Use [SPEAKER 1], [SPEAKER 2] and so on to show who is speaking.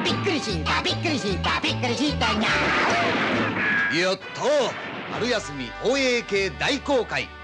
[SPEAKER 1] びっくりしたびっくりしたびっくりしたにゃ。
[SPEAKER 2] やったー、春休み放映系大公開。